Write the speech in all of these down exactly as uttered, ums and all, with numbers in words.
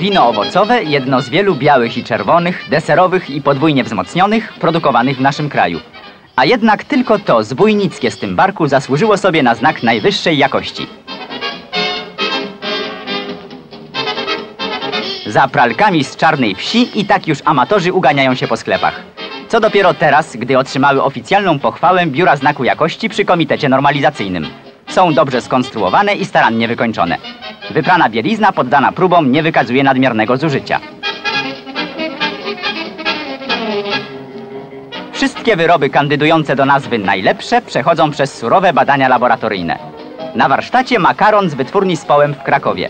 Wino owocowe, jedno z wielu białych i czerwonych, deserowych i podwójnie wzmocnionych, produkowanych w naszym kraju. A jednak tylko to zbójnickie z tym barku zasłużyło sobie na znak najwyższej jakości. Za pralkami z Czarnej Wsi i tak już amatorzy uganiają się po sklepach. Co dopiero teraz, gdy otrzymały oficjalną pochwałę Biura Znaku Jakości przy Komitecie Normalizacyjnym. Są dobrze skonstruowane i starannie wykończone. Wyprana bielizna poddana próbom nie wykazuje nadmiernego zużycia. Wszystkie wyroby kandydujące do nazwy najlepsze przechodzą przez surowe badania laboratoryjne. Na warsztacie makaron z wytwórni Społem w Krakowie.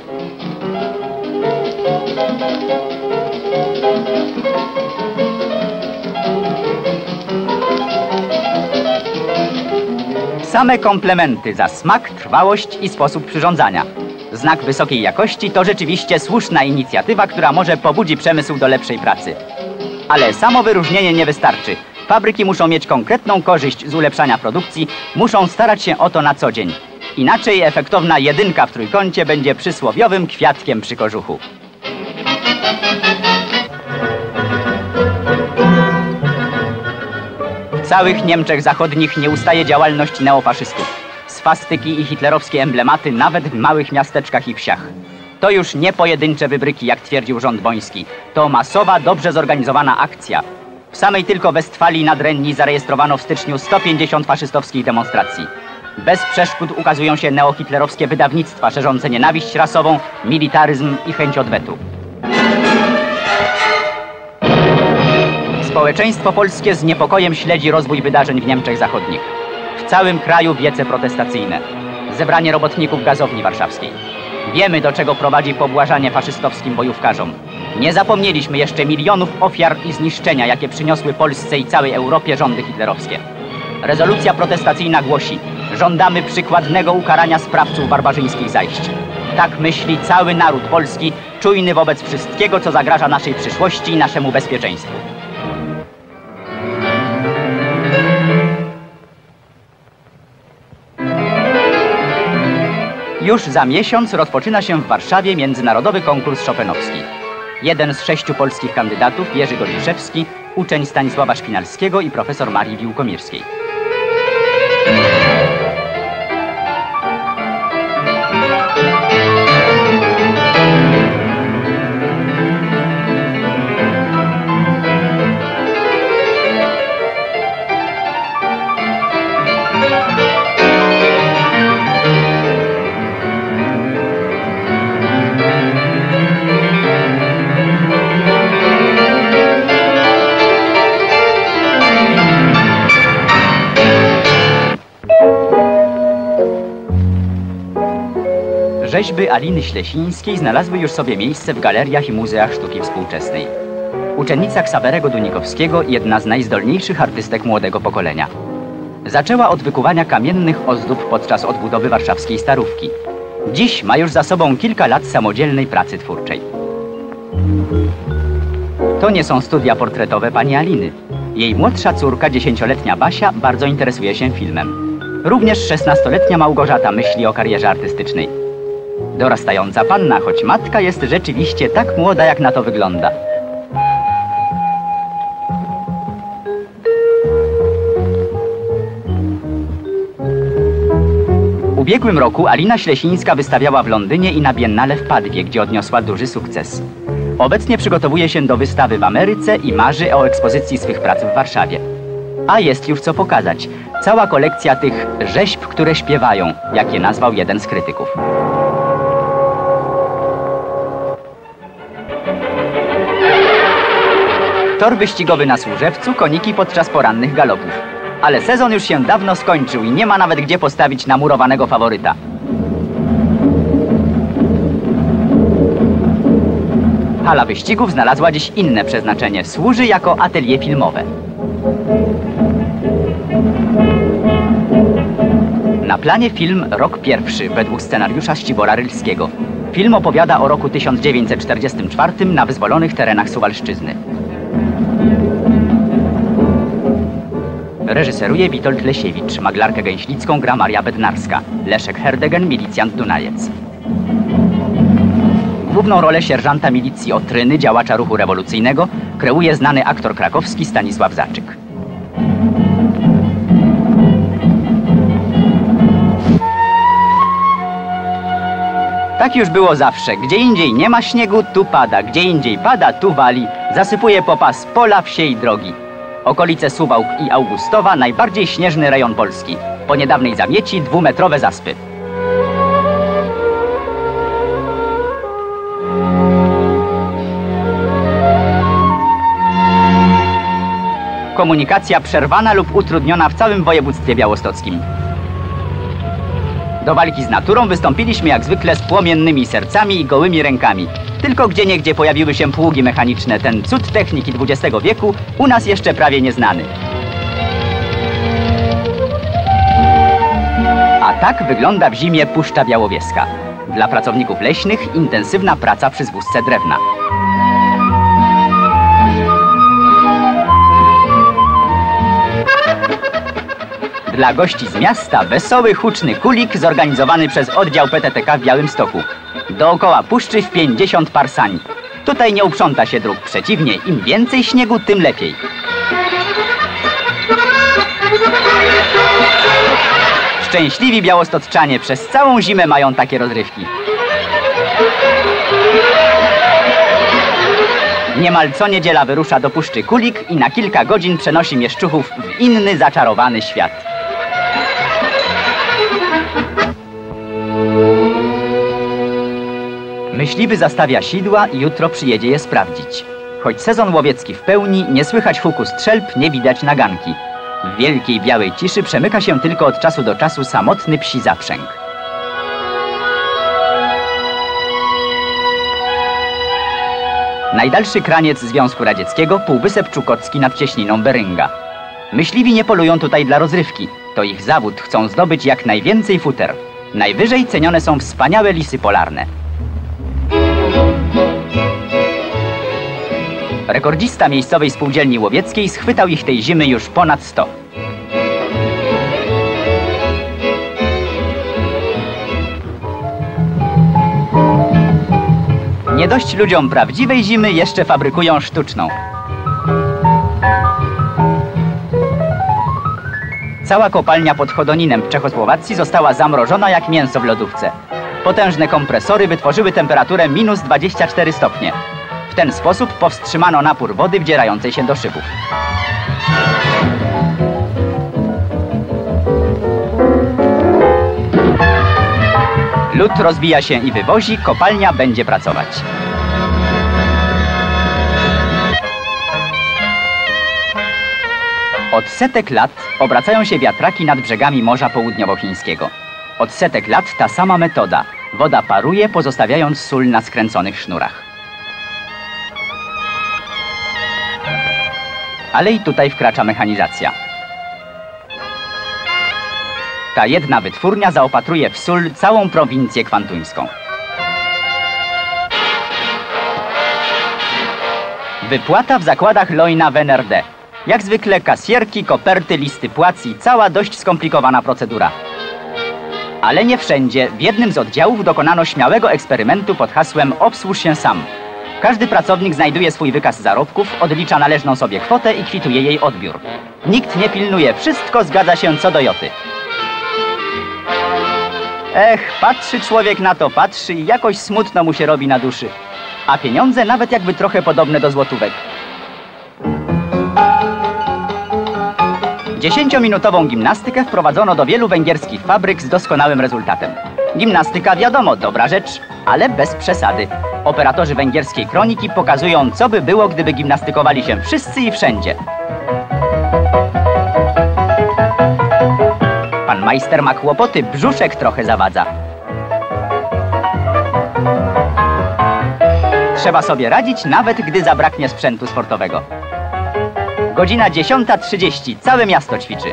Same komplementy za smak, trwałość i sposób przyrządzania. Znak wysokiej jakości to rzeczywiście słuszna inicjatywa, która może pobudzi przemysł do lepszej pracy. Ale samo wyróżnienie nie wystarczy. Fabryki muszą mieć konkretną korzyść z ulepszania produkcji, muszą starać się o to na co dzień. Inaczej efektowna jedynka w trójkącie będzie przysłowiowym kwiatkiem przy kożuchu. W całych Niemczech Zachodnich nie ustaje działalność neofaszystów. Swastyki i hitlerowskie emblematy nawet w małych miasteczkach i wsiach. To już nie pojedyncze wybryki, jak twierdził rząd boński. To masowa, dobrze zorganizowana akcja. W samej tylko Westfalii nad Renni zarejestrowano w styczniu sto pięćdziesiąt faszystowskich demonstracji. Bez przeszkód ukazują się neohitlerowskie wydawnictwa szerzące nienawiść rasową, militaryzm i chęć odwetu. Społeczeństwo polskie z niepokojem śledzi rozwój wydarzeń w Niemczech Zachodnich. W całym kraju wiece protestacyjne. Zebranie robotników gazowni warszawskiej. Wiemy, do czego prowadzi pobłażanie faszystowskim bojówkarzom. Nie zapomnieliśmy jeszcze milionów ofiar i zniszczenia, jakie przyniosły Polsce i całej Europie rządy hitlerowskie. Rezolucja protestacyjna głosi: żądamy przykładnego ukarania sprawców barbarzyńskich zajść. Tak myśli cały naród polski, czujny wobec wszystkiego, co zagraża naszej przyszłości i naszemu bezpieczeństwu. Już za miesiąc rozpoczyna się w Warszawie międzynarodowy konkurs chopinowski. Jeden z sześciu polskich kandydatów, Jerzy Gorliszewski, uczeń Stanisława Szpinalskiego i profesor Marii Wiłkomirskiej. Rzeźby Aliny Ślesińskiej znalazły już sobie miejsce w galeriach i muzeach sztuki współczesnej. Uczennica Ksawerego Dunikowskiego, jedna z najzdolniejszych artystek młodego pokolenia. Zaczęła od wykuwania kamiennych ozdób podczas odbudowy warszawskiej Starówki. Dziś ma już za sobą kilka lat samodzielnej pracy twórczej. To nie są studia portretowe pani Aliny. Jej młodsza córka, dziesięcioletnia Basia, bardzo interesuje się filmem. Również szesnastoletnia Małgorzata myśli o karierze artystycznej. Dorastająca panna, choć matka jest rzeczywiście tak młoda, jak na to wygląda. W ubiegłym roku Alina Ślesińska wystawiała w Londynie i na Biennale w Padwie, gdzie odniosła duży sukces. Obecnie przygotowuje się do wystawy w Ameryce i marzy o ekspozycji swych prac w Warszawie. A jest już co pokazać. Cała kolekcja tych rzeźb, które śpiewają, jak je nazwał jeden z krytyków. Tor wyścigowy na Służewcu, koniki podczas porannych galopów. Ale sezon już się dawno skończył i nie ma nawet gdzie postawić namurowanego faworyta. Hala wyścigów znalazła dziś inne przeznaczenie. Służy jako atelier filmowe. Na planie film Rok pierwszy według scenariusza Ścibora Rylskiego. Film opowiada o roku tysiąc dziewięćset czterdziestym czwartym na wyzwolonych terenach Suwalszczyzny. Reżyseruje Witold Lesiewicz, Maglarkę Gęślicką gra Maria Bednarska, Leszek Herdegen, milicjant Dunajec. Główną rolę sierżanta milicji Otryny, działacza ruchu rewolucyjnego, kreuje znany aktor krakowski Stanisław Zaczyk. Tak już było zawsze. Gdzie indziej nie ma śniegu, tu pada. Gdzie indziej pada, tu wali. Zasypuje popas pola, wsie i drogi. Okolice Suwałk i Augustowa, najbardziej śnieżny rejon Polski. Po niedawnej zamieci dwumetrowe zaspy. Komunikacja przerwana lub utrudniona w całym województwie białostockim. Do walki z naturą wystąpiliśmy jak zwykle z płomiennymi sercami i gołymi rękami. Tylko gdzieniegdzie pojawiły się pługi mechaniczne. Ten cud techniki dwudziestego wieku u nas jeszcze prawie nieznany. A tak wygląda w zimie Puszcza Białowieska. Dla pracowników leśnych intensywna praca przy zwózce drewna. Dla gości z miasta wesoły, huczny kulik zorganizowany przez oddział P T T K w Białymstoku. Dookoła puszczy w pięćdziesiąt par sań. Tutaj nie uprząta się dróg, przeciwnie, im więcej śniegu, tym lepiej. Szczęśliwi białostocczanie przez całą zimę mają takie rozrywki. Niemal co niedziela wyrusza do puszczy kulik i na kilka godzin przenosi mieszczuchów w inny, zaczarowany świat. Myśliwy zastawia sidła i jutro przyjedzie je sprawdzić. Choć sezon łowiecki w pełni, nie słychać huku strzelb, nie widać naganki. W wielkiej białej ciszy przemyka się tylko od czasu do czasu samotny psi zaprzęg. Najdalszy kraniec Związku Radzieckiego, półwysep Czukotski nad cieśniną Berynga. Myśliwi nie polują tutaj dla rozrywki. To ich zawód, chcą zdobyć jak najwięcej futer. Najwyżej cenione są wspaniałe lisy polarne. Rekordzista miejscowej spółdzielni łowieckiej schwytał ich tej zimy już ponad sto. Nie dość ludziom prawdziwej zimy, jeszcze fabrykują sztuczną. Cała kopalnia pod Chodoninem w Czechosłowacji została zamrożona jak mięso w lodówce. Potężne kompresory wytworzyły temperaturę minus dwadzieścia cztery stopnie. W ten sposób powstrzymano napór wody wdzierającej się do szybów. Lód rozbija się i wywozi, kopalnia będzie pracować. Od setek lat obracają się wiatraki nad brzegami Morza Południowochińskiego. Od setek lat ta sama metoda. Woda paruje, pozostawiając sól na skręconych sznurach. Ale i tutaj wkracza mechanizacja. Ta jedna wytwórnia zaopatruje w sól całą prowincję kwantuńską. Wypłata w zakładach Lojna w N R D. Jak zwykle kasjerki, koperty, listy płac i cała dość skomplikowana procedura. Ale nie wszędzie. W jednym z oddziałów dokonano śmiałego eksperymentu pod hasłem obsłuż się sam. Każdy pracownik znajduje swój wykaz zarobków, odlicza należną sobie kwotę i kwituje jej odbiór. Nikt nie pilnuje, wszystko zgadza się co do joty. Ech, patrzy człowiek na to, patrzy i jakoś smutno mu się robi na duszy. A pieniądze nawet jakby trochę podobne do złotówek. Dziesięciominutową gimnastykę wprowadzono do wielu węgierskich fabryk z doskonałym rezultatem. Gimnastyka wiadomo, dobra rzecz, ale bez przesady. Operatorzy węgierskiej kroniki pokazują, co by było, gdyby gimnastykowali się wszyscy i wszędzie. Pan majster ma kłopoty, brzuszek trochę zawadza. Trzeba sobie radzić, nawet gdy zabraknie sprzętu sportowego. Godzina dziesiąta trzydzieści, całe miasto ćwiczy.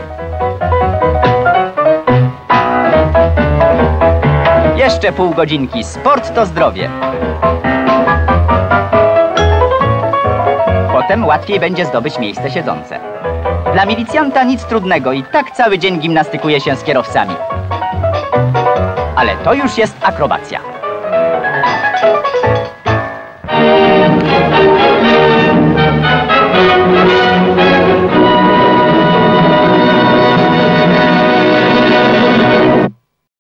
Jeszcze pół godzinki, sport to zdrowie. Potem łatwiej będzie zdobyć miejsce siedzące. Dla milicjanta nic trudnego i tak cały dzień gimnastykuje się z kierowcami. Ale to już jest akrobacja.